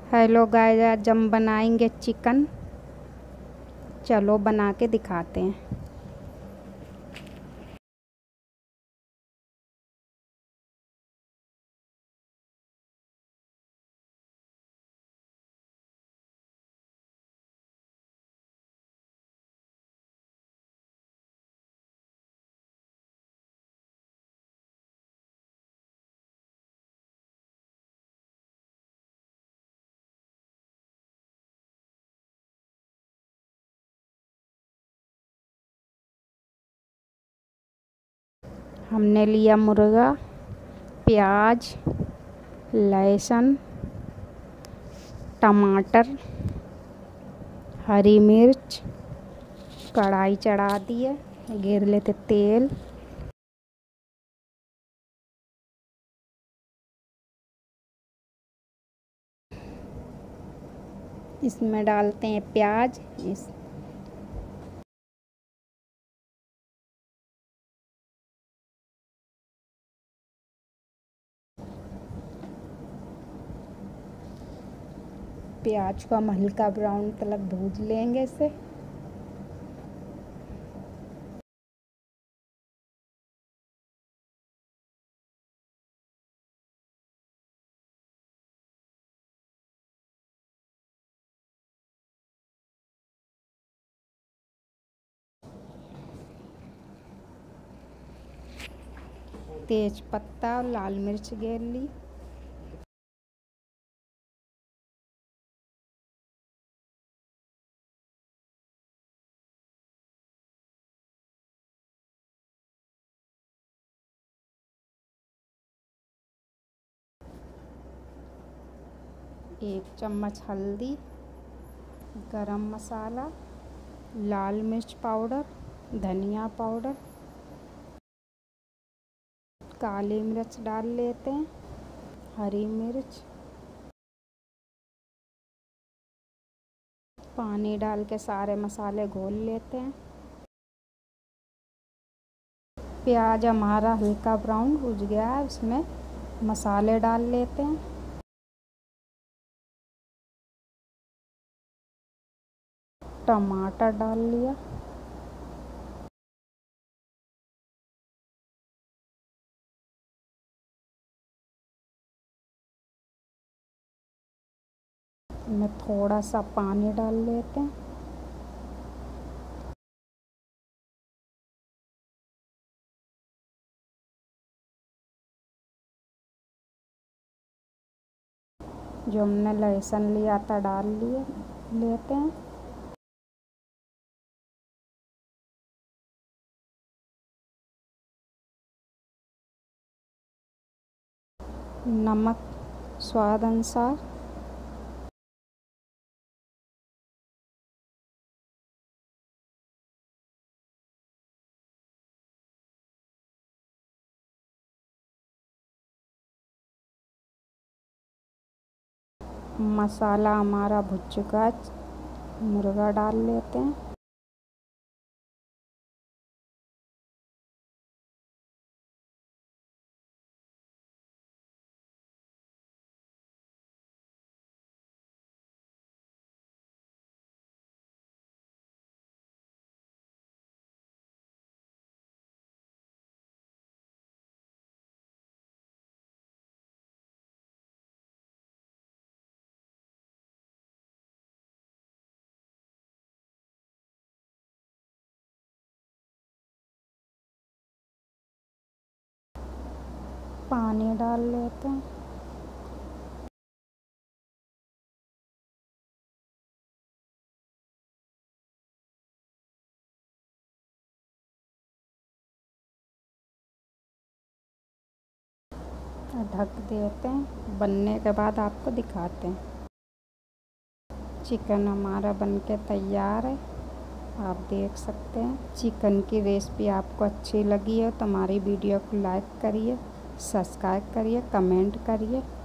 Hello guys, आज हम बनाएंगे चिकन। चलो बना के दिखाते हैं। हमने लिया मुर्गा, प्याज, लहसुन, टमाटर, हरी मिर्च। कढ़ाई चढ़ा दी है, घेर लेते तेल। इसमें डालते हैं प्याज। प्याज को हम हल्का ब्राउन तक भून लेंगे इसे। तेज पत्ता और लाल मिर्च घेर ली। एक चम्मच हल्दी, गरम मसाला, लाल मिर्च पाउडर, धनिया पाउडर, काली मिर्च डाल लेते हैं, हरी मिर्च। पानी डाल के सारे मसाले घोल लेते हैं। प्याज हमारा हल्का ब्राउन हो गया है, उसमें मसाले डाल लेते हैं। टमाटर डाल लिया। इसमें थोड़ा सा पानी डाल लेते हैं। जो हमने लहसुन लिया था डाल लेते हैं। नमक स्वाद अनुसार। मसाला हमारा भुन चुका है, मुर्गा डाल लेते हैं। पानी डाल लेते हैं। ढक देते हैं। बनने के बाद आपको दिखाते हैं। चिकन हमारा बनके तैयार है, आप देख सकते हैं। चिकन की रेसिपी आपको अच्छी लगी है तो हमारी वीडियो को लाइक करिए, सब्सक्राइब करिए, कमेंट करिए।